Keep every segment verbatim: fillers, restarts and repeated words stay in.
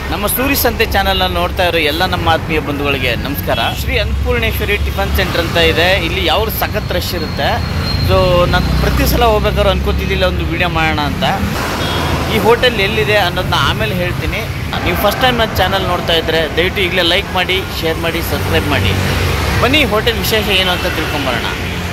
ನಮ್ಮ ಸೂರಿ ಸಂತೆ ಚಾನೆಲ್ನ ನೋಡ್ತಾ ಇರೋ ಎಲ್ಲ ನಮ್ಮ ಆತ್ಮೀಯ ಬಂಧುಗಳಿಗೆ ನಮಸ್ಕಾರ. ಶ್ರೀ ಅನ್ನಪೂರ್ಣೇಶ್ವರಿ ಟಿಫನ್ ಸೆಂಟರ್ ಅಂತ ಇದೆ. ಇಲ್ಲಿ ಯಾವ ಸಖತ್ ರಶ್ ಇರುತ್ತೆ. ಸೊ ನಾನು ಪ್ರತಿ ಸಲ ಹೋಗ್ಬೇಕಾದ್ರೂ ಅನ್ಕೋತಿದ್ದಿಲ್ಲ ಒಂದು ವಿಡಿಯೋ ಮಾಡೋಣ ಅಂತ. ಈ ಹೋಟೆಲ್ ಎಲ್ಲಿದೆ ಅನ್ನೋದನ್ನ ಆಮೇಲೆ ಹೇಳ್ತೀನಿ. ನೀವು ಫಸ್ಟ್ ಟೈಮ್ ನನ್ನ ಚಾನಲ್ ನೋಡ್ತಾ ಇದ್ದರೆ ದಯವಿಟ್ಟು ಈಗಲೇ ಲೈಕ್ ಮಾಡಿ, ಶೇರ್ ಮಾಡಿ, ಸಬ್ಸ್ಕ್ರೈಬ್ ಮಾಡಿ. ಬನ್ನಿ ಹೋಟೆಲ್ ವಿಶೇಷ ಏನು ಅಂತ ತಿಳ್ಕೊಂಬರೋಣ.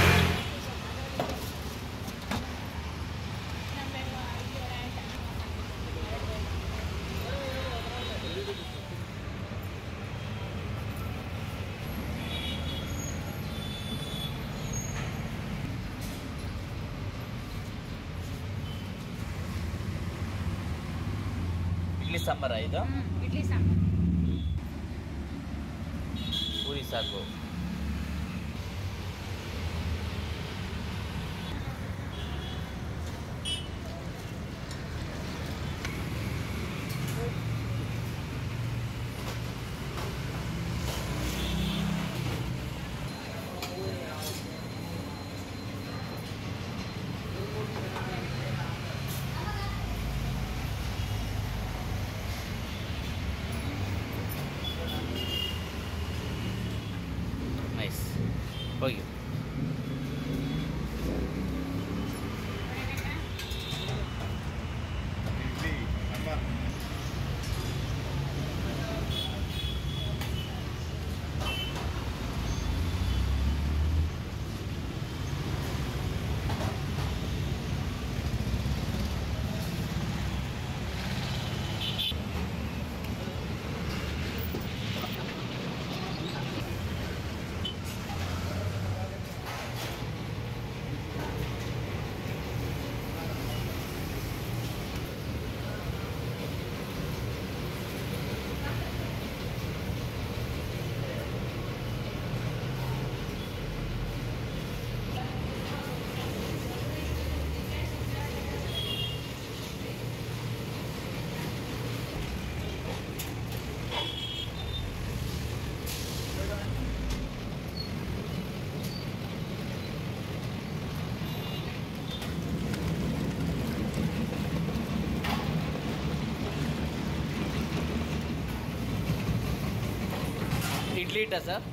ಇಡ್ಲಿ ಸಾಂಬಾರ ಇದು? ಇಡ್ಲಿ ಸಾಂಬಾರ್, ಪೂರಿ ಸಾಕು. ನೈಸ್. ಹೋಗಿ ಇಡ್ಲಿ ಇಟ್ಟ ಸರ್?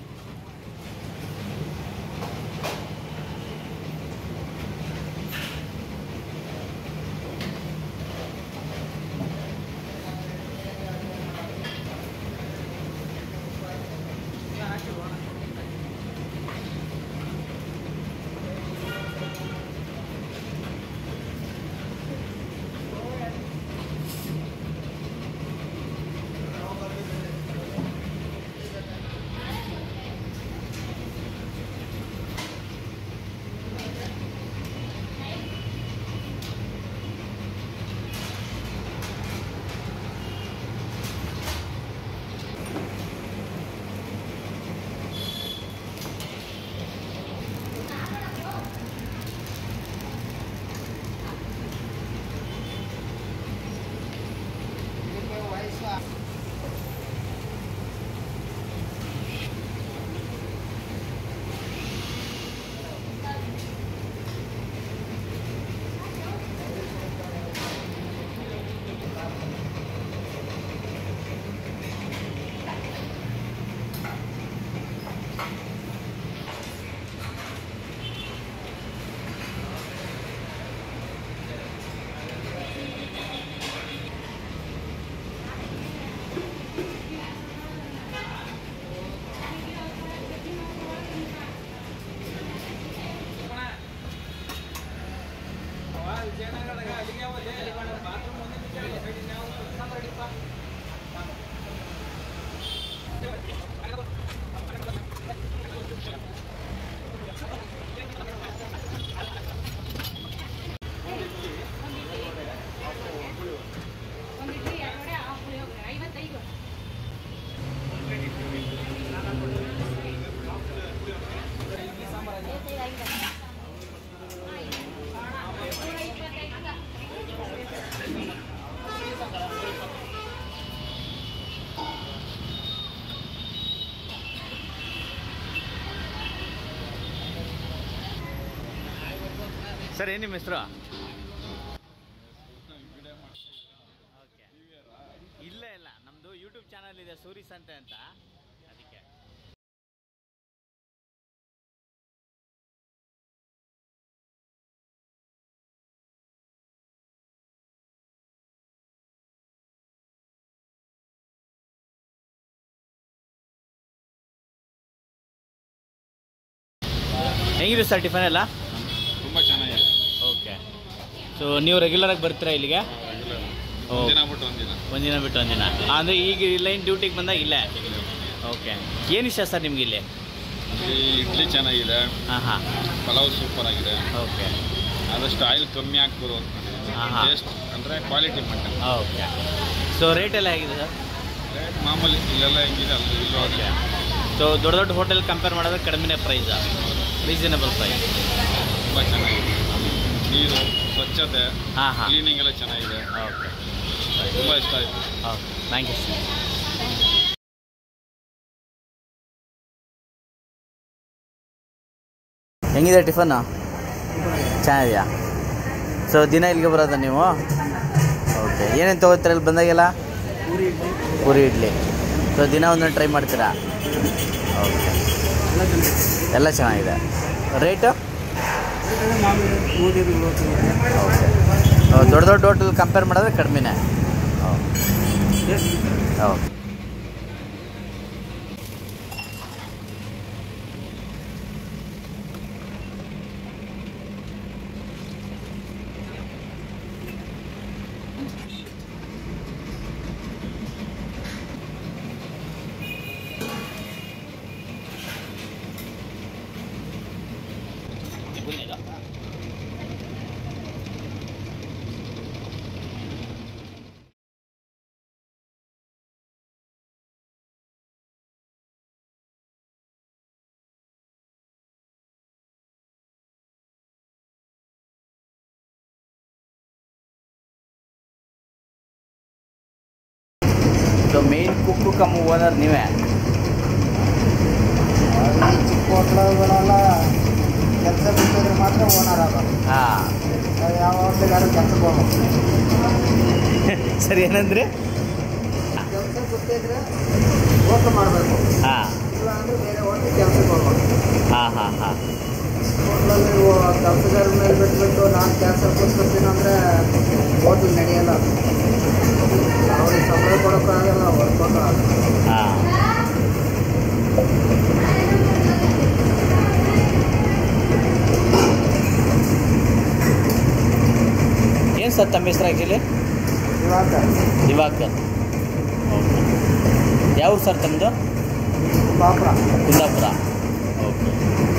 ಸರ್ ಏನು ನಿಮ್ಮ ಹೆಸರು? ಓಕೆ, ಇಲ್ಲ ಇಲ್ಲ ನಮ್ಮದು ಇದೆ ಸೂರಿ ಸಂತೆ ಅಂತ, ಅದಕ್ಕೆ. ಹೆಂಗಿದೆ ಸರ್ ಟಿಫನ್ ಎಲ್ಲ? ತುಂಬ ಚೆನ್ನಾಗಿದೆ. ಓಕೆ. ಸೊ ನೀವು ರೆಗ್ಯುಲರಾಗಿ ಬರ್ತೀರಾ ಇಲ್ಲಿಗೆ? ಒಂದಿನ ಬಿಟ್ಟು ಒಂದಿನ ಒಂದಿನ ಬಿಟ್ಟು ಒಂದಿನ ಅಂದರೆ ಈಗ ಲೈನ್ ಡ್ಯೂಟಿಗೆ ಬಂದಾಗ ಇಲ್ಲೇ? ಓಕೆ. ಏನು ಇಷ್ಟ ಸರ್ ನಿಮ್ಗೆ ಇಲ್ಲಿ? ಇಲ್ಲಿ ಇಡ್ಲಿ ಚೆನ್ನಾಗಿದೆ. ಹಾಂ ಹಾಂ. ಪಲಾವ್ ಸೂಪರ್ ಆಗಿದೆ. ಓಕೆ. ಆದಷ್ಟು ಆಯಿಲ್ ಕಮ್ಮಿ ಹಾಕ್ಬೋದು ಹಾಂ ಹಾಂ. ಟೇಸ್ಟ್ ಅಂದರೆ quality mutton. Okay. So rate ಎಲ್ಲ ಹೇಗಿದೆ ಸರ್? ರೇಟ್ ಮಾಮೂಲಿ ಇಲ್ಲೆಲ್ಲ ಹೆಂಗಿದೆ ಅಲ್ಲಿ ಇಲ್ಲ. ಓಕೆ. ಸೊ ದೊಡ್ಡ ದೊಡ್ಡ ಹೋಟೆಲ್ ಕಂಪೇರ್ ಮಾಡಿದ್ರೆ ಕಡಿಮೆ ಪ್ರೈಸಾ? Reasonable price. ತುಂಬ ಚೆನ್ನಾಗಿದೆ. ನೀರು ಸ್ವಚ್ಛತೆ, ಹಾಂ ಹಾಂ, ಕ್ಲೀನಿಂಗ್ ಎಲ್ಲ ಚೆನ್ನಾಗಿದೆ. ಓಕೆ. ತುಂಬ ಇಷ್ಟ ಆಯಿತು. Okay, thank you sir. ಹೆಂಗಿದೆ ಟಿಫನ್ನು? ಚೆನ್ನಾಗಿದೆಯಾ? ಸೊ ದಿನ ಇಲ್ಲಿಗೆ ಬರೋದ ನೀವು? ಓಕೆ. ಏನೇನು ತೊಗೋತೀರ ಇಲ್ಲಿ ಬಂದಾಗೆಲ್ಲ? ಪೂರಿ ಇಡ್ಲಿ. ಪೂರಿ ಇಡ್ಲಿ. ಸೊ ದಿನ ಒಂದೊಂದು ಟ್ರೈ ಮಾಡ್ತೀರಾ? ಓಕೆ. ಎಲ್ಲ ಚೆನ್ನಾಗಿದೆ. ರೇಟು? ಓಕೆ. ದೊಡ್ಡ ದೊಡ್ಡ ಹೋಟೆಲ್ ಕಂಪೇರ್ ಮಾಡಿದ್ರೆ ಕಡಿಮೆನೇ? Okay. So main cook cum owner ನೀವೇ? ಚಿಕ್ಕ ಹೋಟ್ಲುಗಳೆಲ್ಲ ಕೆಲಸ ಬಿಟ್ಟಿದ್ರೆ ಮಾತ್ರ ಓನರ್ ಆಗೋದು. ಹಾಂ. ಯಾವ ಹೋಟ್ಲಿಗಾರು ಕೆಲಸಕ್ಕೆ ಹೋಗ್ಬೇಕು. ಸರಿ, ಏನಂದ್ರೆ ಕೆಲಸ ಗೊತ್ತಿದ್ರೆ ಹೋಟ್ಲು ಮಾಡಬೇಕು. ಹಾಂ. ಇಲ್ಲ ಅಂದರೆ ಬೇರೆ ಹೋಟ್ಲಿಗೆ ಕೆಲಸಕ್ಕೆ ಹೋಗ್ಬೇಕು. ಹಾಂ ಹಾಂ ಹಾಂ. ಹೋಟ್ಲಲ್ಲಿ ಕೆಲಸಗಾರ ಮೇಲೆ ಬಿಟ್ಬಿಟ್ಟು ನಾನು ಕೆಲಸ ಕೂತ್ಕೊಳ್ತೀನಿ ಅಂದರೆ ಹೋಟ್ಲು ನಡೆಯಲ್ಲ. ಅವ್ರಿಗೆ ಸಂಬಳ ಕೊಡೋಕ್ಕಾಗಲ್ಲ, ಹೊರ್ಕೊಂಡು ಹಾಂ. ಏನು ಸರ್ ತಮ್ಮ ಹೆಸರು ಆ್ಯಕ್ಚುಲಿ? ಇವಾಗ ದಿವಾಕರ್. ಓಕೆ. ಯಾವ ಸರ್ ತಮ್ಮದು? ಪಾಪುರ. ಕುಂದಾಪುರ. ಓಕೆ.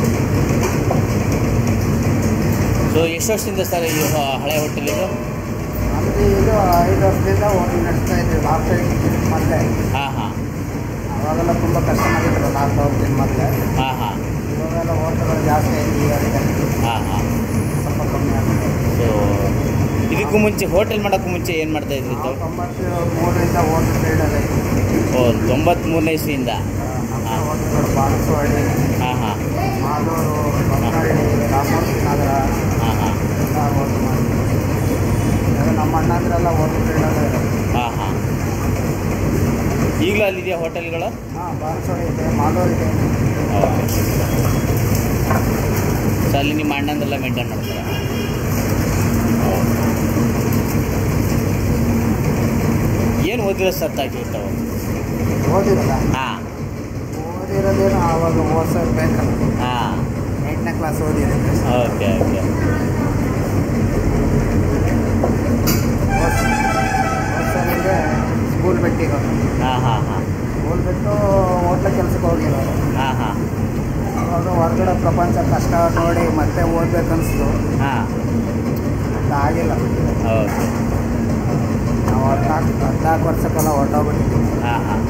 ಸೊ ಎಷ್ಟು ವರ್ಷದಿಂದ ಸರ್ ಈ ಹಳೆ ಹೋಟೆಲಿದು? ನಮ್ಮದು ಇದು ಐದು ವರ್ಷದಿಂದ ಹೋಟೆಲ್ ನಡೆಸ್ತಾ ಇದ್ದೀವಿ. ಲಾಕ್ಡೌನ್ ಮೊದಲೇ. ಹಾಂ ಹಾಂ. ಅವಾಗೆಲ್ಲ ತುಂಬ ಕಷ್ಟ ಆಗಿದ್ರು ಲಾಕ್ಡೌನ್ ಮೊದಲೇ. ಹಾಂ ಹಾಂ. ಇವಾಗೆಲ್ಲ ಹೋಟೆಲ್ಗಳು ಜಾಸ್ತಿ ಆಯ್ತು. ಈಗಾಗಿದೆ ಹಾಂ ಹಾಂ. ಸ್ವಲ್ಪ ಕಮ್ಮಿ ಆಗಿದೆ. ಸೊ ಇದಕ್ಕೂ ಮುಂಚೆ ಹೋಟೆಲ್ ಮಾಡೋಕ್ಕೂ ಮುಂಚೆ ಏನು ಮಾಡ್ತಾ ಇದ್ರಿ? ನಾವು ತೊಂಬತ್ತು ಮೂರರಿಂದ ಹೋಟೆಲ್ ಫೀಲ್ಡಲ್ಲಿ. ಓ, ತೊಂಬತ್ತ್ಮೂರನೇ ಇಸ್ವಿಯಿಂದ? ನಮ್ಮ ಹೋಟೆಲ್ಗಳು ಬಾಣಸವಾಡಿ, ಹಾಂ ಹಾಂ. ಮಾಲೂರು, ಬೊಮ್ಮನಹಳ್ಳಿ, ರಾಮೋಜಿ ನಗರ ಹಾಂ ಹಾಂ. ಎಲ್ಲ ಹೋಟೆಲ್ ಮಾಡಿದ್ವಿ. ಇವಾಗ ನಮ್ಮ ಅಣ್ಣಂದ್ರೆಲ್ಲ ಹೋಟೆಲ್ ಫೀಲ್ಡಲ್ಲೇ ಇರೋದು. ಹಾಂ ಹಾಂ. ಈಗಲೂ ಅಲ್ಲಿದೆಯಾ ಹೋಟೆಲ್ಗಳು? ಹಾಂ, ಬಾಣಸವಾಡಿ ಇದೆ, ಮಾಲೂರು ಇದೆ. ಓಕೆ. ಸೊ ಅಲ್ಲಿ ನಿಮ್ಮ ಅಣ್ಣಂದೆಲ್ಲ ಮೇಂಟೈನ್ ಮಾಡ್ತಾರೆ? ಏನು ಓದಿರೋ ಸರ್ ತಾಕಿರ್ತಾವೆ? ಓದಿರಲ್ಲ? ಹಾಂ. ಓದಿರೋದೇನು ಆವಾಗ ಓದ್ಸೋದು ಬೇಕಲ್ಲ. ಹಾಂ. ಎಂಟನೇ ಕ್ಲಾಸ್ ಓದಿದೆ. Okay okay. ಓದ್ಸೋನಿಗೆ ಸ್ಕೂಲ್ ಬಿಟ್ಟಿರೋದು. ಹಾಂ ಹಾಂ ಹಾಂ. ಸ್ಕೂಲ್ ಬಿಟ್ಟು ಹೋಟ್ಲ ಕೆಲಸಕ್ಕೆ ಹೋಗಿರೋದು. ಹಾಂ ಹಾಂ. ಅವಾಗ ಹೊರಗಡೆ ಪ್ರಪಂಚ ಕಷ್ಟ ನೋಡಿ ಮತ್ತೆ ಓದ್ಬೇಕನ್ನಿಸ್ತು. ಹಾಂ. ಅಂತ ಆಗಿಲ್ಲ. ಓಕೆ. ನಾವು ಹದಿನಾಲ್ಕು ಹದಿನಾಲ್ಕು ವರ್ಷಕ್ಕೆಲ್ಲ ಹೊರಟೋಗ್ಬಿಟ್ಟಿದ್ವಿ. ಹಾಂ ಹಾಂ.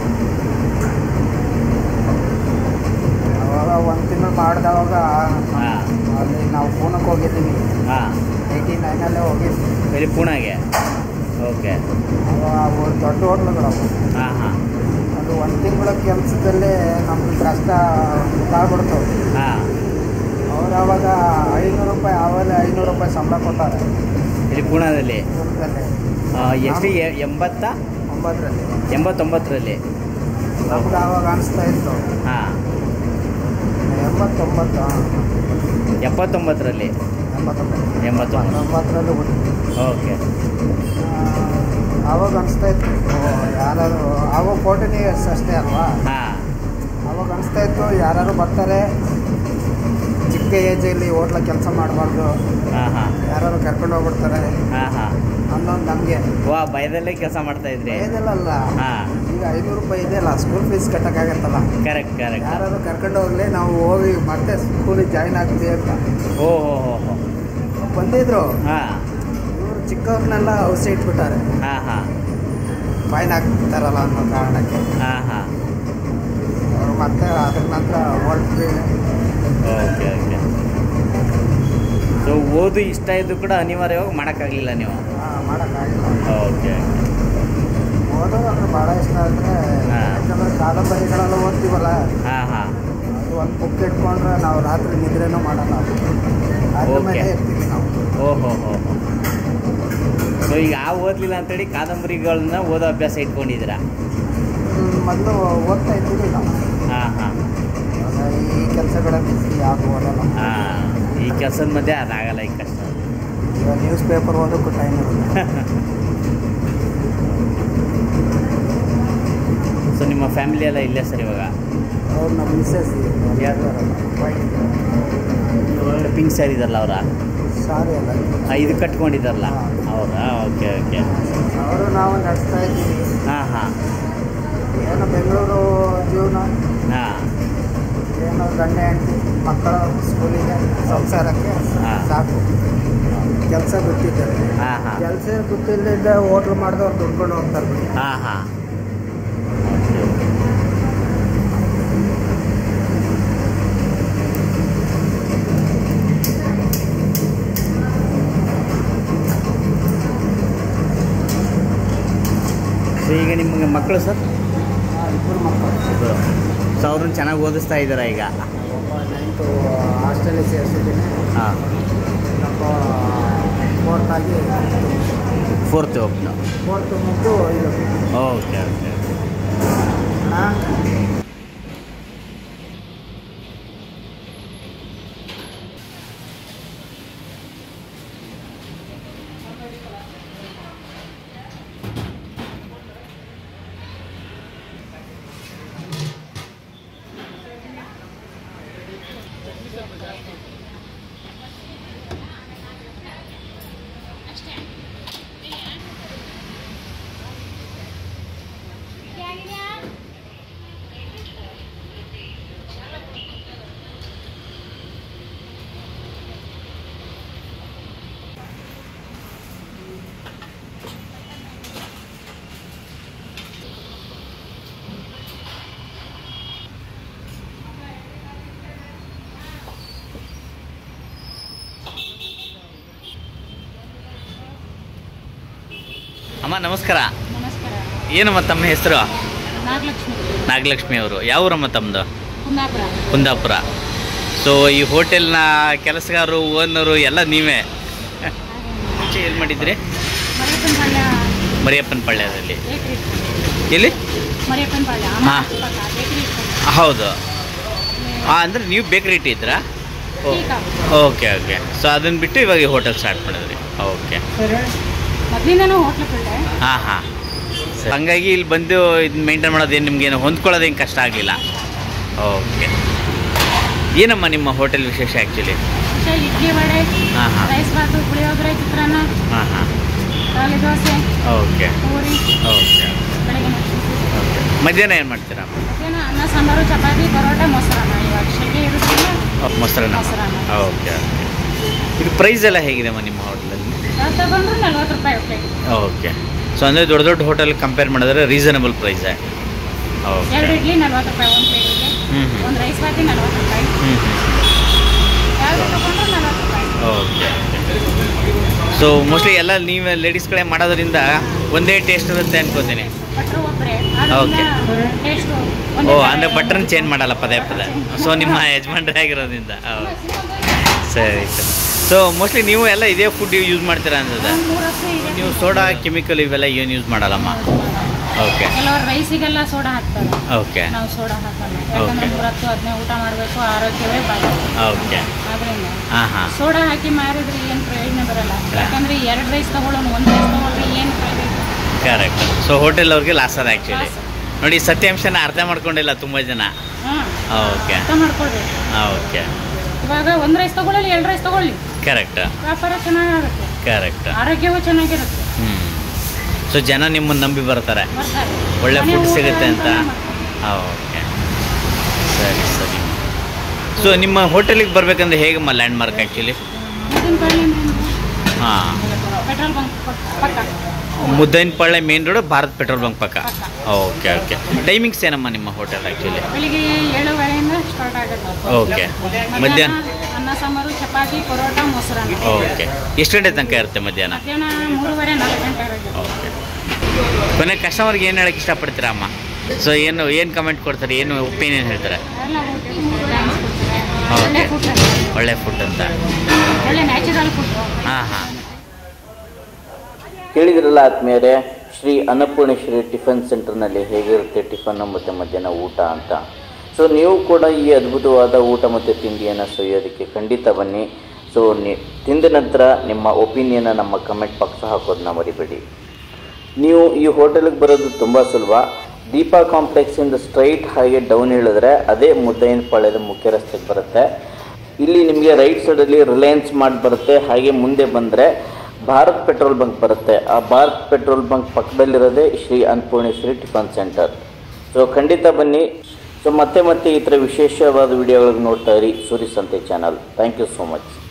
ಅವಾಗ ಒಂದು ತಿಂಗಳು ಮಾಡಿದವಾಗ ಹಾಂ. ಅಲ್ಲಿ ನಾವು ಪೂನಕ್ಕೆ ಹೋಗಿದ್ದೀವಿ. ಹಾಂ. ಏಯ್ಟಿ ನೈನಲ್ಲೇ ಹೋಗಿದ್ವಿ. ಬರೀ ಪೂನಾಗೆ? ಓಕೆ. ಅವಾಗ ದೊಡ್ಡ ಹೋಟ್ಲುಗಳು. ಹಾಂ ಹಾಂ. ಅದು ಒಂದು ತಿಂಗಳ ಕೆಲಸದಲ್ಲೇ ನಮ್ಗೆ ಕಷ್ಟ ಗೊತ್ತಾಗ್ಬಿಡ್ತು. ಹಾಂ. ಅವ್ರು ಅವಾಗ ಐನೂರು ರೂಪಾಯಿ ಆವಲ್ಲಿ ಐನೂರು ರೂಪಾಯಿ ಸಂಬಳ ಕೊಟ್ಟಾರೆ ಇಲ್ಲಿ ಪೂನಾದಲ್ಲಿ. ಪೂನದಲ್ಲಿ ಎಷ್ಟು? ಎಂಬತ್ತ ಒಂಬತ್ತರಲ್ಲಿ ಎಂಬತ್ತೊಂಬತ್ತರಲ್ಲಿ ನಮ್ಗೆ ಆವಾಗ ಅನಿಸ್ತಾ ಇತ್ತು ಹಾಂ ಎಂಬತ್ತೊಂಬತ್ತು ಎಪ್ಪತ್ತೊಂಬತ್ತರಲ್ಲಿ ಎಂಬತ್ತೊಂಬತ್ತು ಎಂಬತ್ತೊಂಬತ್ತು ಎಂಬತ್ತರಲ್ಲಿ ಹುಟ್ಟಿ ಓಕೆ ಆವಾಗ ಅನಿಸ್ತಾ ಇತ್ತು ಯಾರು ಆವಾಗ ಫೋರ್ಟೀನ್ ಇಯರ್ಸ್ ಅಷ್ಟೇ ಅಲ್ವಾ. ಹಾಂ ಆವಾಗ ಅನಿಸ್ತಾ ಇತ್ತು ಯಾರು ಬರ್ತಾರೆ ಚಿಕ್ಕ ಏಜಲ್ಲಿ ಹೋಟ್ಲ ಕೆಲಸ ಮಾಡಬಾರ್ದು, ಹಾಂ ಹಾಂ ಯಾರು ಕರ್ಕೊಂಡು ಹೋಗ್ಬಿಡ್ತಾರೆ ಹಾಂ ಹಾಂ ಅನ್ನೋದು ನಮಗೆ. ವಾ ಭಯದಲ್ಲೇ ಕೆಲಸ ಮಾಡ್ತಾ ಇದ್ರಿ. ಭಯದಲ್ಲ, ಹಾಂ ಈಗ ಐನೂರು ರೂಪಾಯಿ ಇದೆಯಲ್ಲ ಸ್ಕೂಲ್ ಫೀಸ್ ಕಟ್ಟೋಕ್ಕಾಗತ್ತಲ್ಲ. Correct correct. ಯಾರು ಕರ್ಕೊಂಡು ಹೋಗ್ಲಿ ನಾವು ಹೋಗಿ ಮತ್ತೆ ಸ್ಕೂಲಿಗೆ ಜಾಯ್ನ್ ಆಗ್ತೀವಿ ಅಂತ ಓ ಹೋ ಹೋ ಹೋ ಬಂದಿದ್ರು. ಹಾಂ ಇವರು ಚಿಕ್ಕವ್ರನ್ನೆಲ್ಲ ಔಷಧಿ ಇಟ್ಬಿಟ್ಟಾರೆ, ಹಾಂ ಹಾಂ ಫೈನ್ ಹಾಕ್ತಾರಲ್ಲ ಅನ್ನೋ ಕಾರಣಕ್ಕೆ. ಹಾಂ ಹಾಂ ಅವರು ಮತ್ತೆ ಅದ್ರ ನಂತರ ಹೊರಟ್ವಿ. Okay okay. ಸೊ ಓದು ಇಷ್ಟ ಇದ್ದು ಕೂಡ ಅನಿವಾರ್ಯವಾಗಿ ಮಾಡೋಕ್ಕಾಗಲಿಲ್ಲ ನೀವು. ಹಾಂ ಮಾಡೋಕ್ಕಾಗಿಲ್ಲ. ಓಕೆ ಓದೋದು ಅಂದ್ರೆ ಭಾಳ ಇಷ್ಟ ಅಂದರೆ ಹಾ. ಯಾಕಂದರೆ ಕಾದಂಬರಿಗಳೆಲ್ಲ ಓದ್ತೀವಲ್ಲ, ಹಾಂ ಹಾಂ ಅದು ಒಂದು ಬುಕ್ ಇಟ್ಕೊಂಡ್ರೆ ನಾವು ರಾತ್ರಿ ನಿದ್ರೆನೂ ಮಾಡಲ್ಲ, ಅದ್ರ ಮೇಲೆ Okay. ಇರ್ತೀವಿ ನಾವು. ಓಹೋ ಹೋ ಹೋ. ಸೊ ಈಗ ಆ ಓದಲಿಲ್ಲ ಅಂತೇಳಿ ಕಾದಂಬರಿಗಳನ್ನ ಓದೋ ಅಭ್ಯಾಸ ಇಟ್ಕೊಂಡಿದ್ದೀರಾ? ಹ್ಮ್, ಮೊದಲು ಓದ್ತಾ ಇದ್ದೀವಿ ನಾವು. ಹಾಂ ಹಾಂ ಇವಾಗ ಈ ಕೆಲಸಗಳಲ್ಲಿ ಯಾವುದು ಓದಲ್ಲ. ಹಾಂ ಈ ಕೆಲಸದ ಮಧ್ಯೆ ಅದಾಗಲ್ಲ, ಈಗ ಕಷ್ಟ. ಈಗ ನ್ಯೂಸ್ ಪೇಪರ್ ಓದೋಕ್ಕೂ ಟೈಮ್ ಇರುತ್ತೆ. ಸೊ ನಿಮ್ಮ ಫ್ಯಾಮಿಲಿ ಎಲ್ಲ ಇಲ್ಲೇ ಸರ್ ಇವಾಗ? ಅವ್ರು ನಮ್ಮ ಮಿಸ್ಸಸ್ ಯಾರು? ವೈಟ್ ಒಳ್ಳೆ ಪಿಂಕ್ ಸ್ಯಾರಿ ಇದಾರಲ್ಲ ಅವರ? ಸಾರಿ ಅಲ್ಲ, ಇದು ಕಟ್ಕೊಂಡಿದ್ದಾರಲ್ಲ ಹಾಂ. ಹೌದಾ? Okay okay. ಅವರು ನಾವು ನಡೆಸ್ತಾ ಇದ್ದೀವಿ. ಹಾಂ ಹಾಂ ಏನೋ ಬೆಂಗಳೂರು ಜೀವನ, ಹಾಂ ಏನೋ ಗಂಡ ಹೆಂಡತಿ ಮಕ್ಕಳ ಸ್ಕೂಲಿಗೆ ಸಂಸಾರಕ್ಕೆ ಹಾ. ಸಾಕು. ಕೆಲಸ ಗೊತ್ತಿದ್ದಾರೆ, ಹಾಂ ಹಾಂ ಕೆಲಸ ಗೊತ್ತಿಲ್ಲದೆ ಹೋಟ್ಲು ಮಾಡಿದವ್ರು ದುಡ್ಕೊಂಡು ಹೋಗ್ತಾರೆ ಬಿಡಿ. ಹಾಂ ಹಾಂ ಸೊ ಈಗ ನಿಮಗೆ ಮಕ್ಕಳು ಸರ್? ಇಬ್ಬರು ಮಕ್ಕಳು. ಸೊ ಅವ್ರನ್ನ ಚೆನ್ನಾಗಿ ಓದಿಸ್ತಾ ಇದ್ದಾರಾ ಈಗ? ಒಬ್ಬ ನೈನ್ತು ಹಾಸ್ಟೆಲಿಗೆ ಸೇರಿಸಿದ್ದೀನಿ, ಹಾಂ ಇನ್ನೊಬ್ಬ ಫೋರ್ತಾಗಿ ಫೋರ್ತ್ ಹೋಗ್ತು. ಫೋರ್ತ್ ಮುಗಿದು ಇದು ಓಕೆ ಓಕೆ. ಅಣ್ಣ ಅಮ್ಮ ನಮಸ್ಕಾರ. ನಮಸ್ಕಾರ. ಏನಮ್ಮ ತಮ್ಮ ಹೆಸರು? ನಾಗಲಕ್ಷ್ಮಿ. ನಾಗಲಕ್ಷ್ಮಿ ಅವರು. ಯಾವ ಊರಮ್ಮ ತಮ್ಮದು? ಕುಂದಾಪುರ. ಕುಂದಾಪುರ. ಸೊ ಈ ಹೋಟೆಲ್ನ ಕೆಲಸಗಾರರು, ಓನರು ಎಲ್ಲ ನೀವೇ? ಮುಂಚೆ ಎಲ್ಲಿ ಮಾಡಿದ್ರಿ? ಮರಿಯಪ್ಪನ ಪಾಳ್ಯ ಮರಿಯಪ್ಪನ ಪಾಳ್ಯದಲ್ಲಿ. ಬೇಕ್ರಿ ಎಲ್ಲಿ? ಮರಿಯಪ್ಪನ ಪಾಳ್ಯ. ಹಾ. ಬೇಕ್ರಿ ಹೌದು. ಹಾಂ ಅಂದರೆ ನೀವು ಬೇಕ್ರಿ ಇಟ್ಟಿದ್ರಾ? Okay okay. ಸೊ ಅದನ್ನು ಬಿಟ್ಟು ಇವಾಗ ಈ ಹೋಟೆಲ್ ಸ್ಟಾರ್ಟ್ ಮಾಡಿದ್ರಿ? ಓಕೆ. ಮೊದಲಿಂದನೂ ಹೋಟ್ಲು ಕಳ್ಳೆ. ಹಾಂ ಹಾಂ. ಹಂಗಾಗಿ ಇಲ್ಲಿ ಬಂದು ಇದನ್ನ ಮೇಂಟೈನ್ ಮಾಡೋದೇನು ನಿಮಗೇನು ಹೊಂದ್ಕೊಳ್ಳೋದೇನು ಕಷ್ಟ ಆಗಲಿಲ್ಲ? ಓಕೆ. ಏನಮ್ಮ ನಿಮ್ಮ ಹೋಟೆಲ್ ವಿಶೇಷ ಆ್ಯಕ್ಚುಲಿ? ಇಡ್ಲಿ ವಡೆ, ಹಾಂ ಹಾಂ ರೈಸ್ ಬಾತು, ಪುಳಿಯೋಗರೆ, ಚಿತ್ರಾನ್ನ, ಹಾಂ ಹಾಂ. ರಾಗಿ ದೋಸೆ, ಓಕೆ ಪೂರಿ, ಓಕೆ ಬೆಳಗ್ಗೆ ಓಕೆ. ಮಧ್ಯಾಹ್ನ ಏನು ಮಾಡ್ತೀರಾ? ಮಧ್ಯಾಹ್ನ ಅನ್ನ ಸಾಂಬಾರು, ಚಪಾತಿ, ಪರೋಟ, ಮೊಸರನ್ನ. ಇವಾಗ ಶೆಕೆ ಇರುತ್ತಲ್ಲ, ಮೊಸರನ್ನ. ಮೊಸರನ್ನ. Okay okay. ಇದು ಪ್ರೈಸ್ ಎಲ್ಲ ಹೇಗಿದೆಮ್ಮ ನಿಮ್ಮ ಹೋಟೆಲಲ್ಲಿ? ಯಾವ ತಗೊಂಡ್ರು ನಲ್ವತ್ತು ರೂಪಾಯಿ ಪ್ಲೇಟ್. ಓಕೆ. ಸೊ ಅಂದರೆ ದೊಡ್ಡ ದೊಡ್ಡ ಹೋಟೆಲ್ ಕಂಪೇರ್ ಮಾಡಿದ್ರೆ ರೀಸನಬಲ್ ಪ್ರೈಸೇ? ಓಕೆ. ಎರಡು ಇಡ್ಲಿ ನಲ್ವತ್ತು ರೂಪಾಯಿ ಒಂದು ಪ್ಲೇಟಿಗೆ, ಹ್ಞೂ ಹ್ಞೂ ಒಂದು ರೈಸ್ ಬಾತಿ ನಲ್ವತ್ತು ರೂಪಾಯಿ, ಹ್ಞೂ ಹ್ಞೂ. ಯಾವ್ದು ತಗೊಂಡ್ರು ನಲ್ವತ್ತು ರೂಪಾಯಿ. ಓಕೆ. ಸೊ ಮೋಸ್ಟ್ಲಿ ಎಲ್ಲ ನೀವು ಲೇಡೀಸ್ಗಳೇ ಮಾಡೋದ್ರಿಂದ ಒಂದೇ ಟೇಸ್ಟ್ ಇರುತ್ತೆ ಅನ್ಕೋತೀನಿ. ಭಟ್ರು ಒಬ್ಬರೇ, ಓಕೆ. ಟೇಸ್ಟು ಓ ಅಂದರೆ ಬಟ್ರನ್ನ ಚೇಂಜ್ ಮಾಡಲ್ಲ ಪದೇ ಪದೇ. ಸೊ ನಿಮ್ಮ ಯಜಮಾನ್ರೇ ಆಗಿರೋದ್ರಿಂದ. ಹೌದು. ಸರಿ ಸರಿ. ಸೊ ಮೋಸ್ಟ್ಲಿ ನೀವು ಎಲ್ಲ ಇದೇ ಫುಡ್ ಯೂಸ್ ಮಾಡ್ತೀರಾ ಅನ್ಸುತ್ತೆ. ಮೂರು ವರ್ಷ ಇದೆ. ನೀವು ಸೋಡಾ ಕೆಮಿಕಲ್ ಇವೆಲ್ಲ ಏನು ಯೂಸ್ ಮಾಡಲ್ಲಮ್ಮ? ಓಕೆ ಕೆಲವರು ರೈಸಿಗೆಲ್ಲ ಸೋಡಾ ಹಾಕ್ತಾರೆ. ಓಕೆ ನಾವು ಸೋಡಾ ಹಾಕಲ್ಲ, ಯಾಕಂದ್ರೆ ಮೂರತ್ತು ಹದಿನೈದು ಊಟ ಮಾಡಬೇಕು, ಆರೋಗ್ಯವೇ ಭಾಳ. ಓಕೆ ಆದ್ರಿಂದ ಹಾಂ ಹಾಂ ಸೋಡಾ ಹಾಕಿ ಮಾರಿದ್ರೆ ಏನು ಪ್ರಯೋಜನ ಬರಲ್ಲ. ಯಾಕಂದ್ರೆ ಎರಡು ರೈಸ್ ತಗೊಳ್ಳೋನು ಒಂದು ರೈಸ್ ತಗೊಳ್ರಿ ಏನು ಪ್ರಯೋಜನ. ಕರೆಕ್ಟ್. ಸೊ ಹೋಟೆಲ್ ಅವ್ರಿಗೆ ಲಾಸ್ ಅದ ಆ್ಯಕ್ಚುಲಿ. ನೋಡಿ ಸತ್ಯಾಂಶನ ಅರ್ಥ ಮಾಡ್ಕೊಂಡಿಲ್ಲ ತುಂಬ ಜನ. ಹಾಂ ಓಕೆ ಅರ್ಥ ಮಾಡ್ಕೊಳ್ಬೇಕು. ಓಕೆ ಇವಾಗ ಒಂದು ರೈಸ್ ತಗೊಳ್ಳಿ, ಎರಡು ರೈಸ್ ತಗೊಳ್ಳಿ, ಕರೆಕ್ಟ್ ವ್ಯಾಪಾರ ಚೆನ್ನಾಗಾಗುತ್ತೆ, ಕರೆಕ್ಟ್. ಆರೋಗ್ಯವೂ ಚೆನ್ನಾಗಿರುತ್ತೆ. ಹ್ಞೂ ಸೊ ಜನ ನಿಮ್ಮನ್ನು ನಂಬಿ ಬರ್ತಾರೆ, ಬರ್ತಾರೆ, ಒಳ್ಳೆ ಮನೆ ಫುಡ್ ಊಟ ಸಿಗುತ್ತೆ ಅಂತ. ಅಂತಾನೆ ಓಕೆ ಸರಿ ಸರಿ. ಸೊ ನಿಮ್ಮ ಹೋಟೆಲಿಗೆ ಬರಬೇಕಂದ್ರೆ ಹೇಗಮ್ಮ ಲ್ಯಾಂಡ್ ಮಾರ್ಕ್ ಆ್ಯಕ್ಚುಲಿ? ಮುದ್ದಿನಪಾಳ್ಯ ಹಾಂ, ಪೆಟ್ರೋಲ್ ಬಂಕ್ ಪಕ್ಕ. Muddainapalya main road, Bharat petrol bunk ಪಕ್ಕ. Okay okay. ಟೈಮಿಂಗ್ಸ್ ಏನಮ್ಮ ನಿಮ್ಮ ಹೋಟೆಲ್ ಆ್ಯಕ್ಚುಲಿ? ಬೆಳಿಗ್ಗೆ ಏಳುವರೆಯಿಂದ ಸ್ಟಾರ್ಟ್ ಆಗುತ್ತೆ. ಓಕೆ. ಮಧ್ಯಾಹ್ನ ಅನ್ನ ಸಾಂಬಾರು, ಚಪಾತಿ, ಪರೋಟ, ಮೊಸರನ್ನ. ಓಕೆ. ಎಷ್ಟು ಗಂಟೆ ತನಕ ಇರುತ್ತೆ ಮಧ್ಯಾಹ್ನ? ಮಧ್ಯಾಹ್ನ ಮೂರುವರೆ ನಾಲ್ಕು ಗಂಟೆವರೆಗೆ. ಓಕೆ. ಕೊನೆ ಕಸ್ಟಮರ್ಗೆ ಏನು ಹೇಳಕ್ಕೆ ಇಷ್ಟಪಡ್ತೀರಾ ಅಮ್ಮ? ಸೊ ಏನು ಏನು ಕಮೆಂಟ್ ಕೊಡ್ತಾರೆ, ಏನು ಒಪಿನಿಯನ್ ಹೇಳ್ತಾರೆ? ಎಲ್ಲ ಥ್ಯಾಂಕ್ಸ್ ಕೊಡ್ತಾರೆ. ಒಳ್ಳೆ ಓಕೆ. ಫುಡ್, ಒಳ್ಳೆ ಫುಡ್ ಅಂತ. ಒಳ್ಳೆ ನ್ಯಾಚುರಲ್ ಫುಡ್. ಹಾಂ ಹಾಂ. ಕೇಳಿದ್ರಲ್ಲ ಆತ್ಮೀಯರೇ, ಶ್ರೀ ಅನ್ನಪೂರ್ಣೇಶ್ವರಿ ಟಿಫನ್ ಸೆಂಟರ್ನಲ್ಲಿ ಹೇಗಿರುತ್ತೆ ಟಿಫನ್ ಮತ್ತು ಮಧ್ಯಾಹ್ನ ಊಟ ಅಂತ. ಸೊ ನೀವು ಕೂಡ ಈ ಅದ್ಭುತವಾದ ಊಟ ಮತ್ತು ತಿಂಡಿಯನ್ನು ಸವಿಯೋದಕ್ಕೆ ಖಂಡಿತ ಬನ್ನಿ. ಸೊ ನಿ ತಿಂದ ನಂತರ ನಿಮ್ಮ ಒಪಿನಿಯನ್ನ ನಮ್ಮ ಕಮೆಂಟ್ ಬಾಕ್ಸ್ ಹಾಕೋದನ್ನ ಮರಿಬೇಡಿ. ನೀವು ಈ ಹೋಟೆಲಿಗೆ ಬರೋದು ತುಂಬ ಸುಲಭ. ದೀಪಾ ಕಾಂಪ್ಲೆಕ್ಸಿಂದ ಸ್ಟ್ರೈಟ್ ಹಾಗೆ ಡೌನ್ ಹೇಳಿದ್ರೆ ಅದೇ ಮುದ್ದೈನಪಾಳ್ಯದ ಮುಖ್ಯ ರಸ್ತೆಗೆ ಬರುತ್ತೆ. ಇಲ್ಲಿ ನಿಮಗೆ ರೈಟ್ ಸೈಡಲ್ಲಿ ರಿಲಯನ್ಸ್ ಮಾರ್ಟ್ ಬರುತ್ತೆ. ಹಾಗೆ ಮುಂದೆ ಬಂದರೆ ಭಾರತ್ ಪೆಟ್ರೋಲ್ ಬಂಕ್ ಬರುತ್ತೆ. ಆ ಭಾರತ್ ಪೆಟ್ರೋಲ್ ಬಂಕ್ ಪಕ್ಕದಲ್ಲಿರೋದೇ Shri Annapoorneshwari tiffin center. So ಖಂಡಿತ ಬನ್ನಿ. ಸೊ ಮತ್ತೆ ಮತ್ತೆ ಈ ಥರ ವಿಶೇಷವಾದ ವಿಡಿಯೋಗಳಿಗೆ ನೋಡ್ತಾ ಇರಿ Suri Santhe channel. Thank you so much.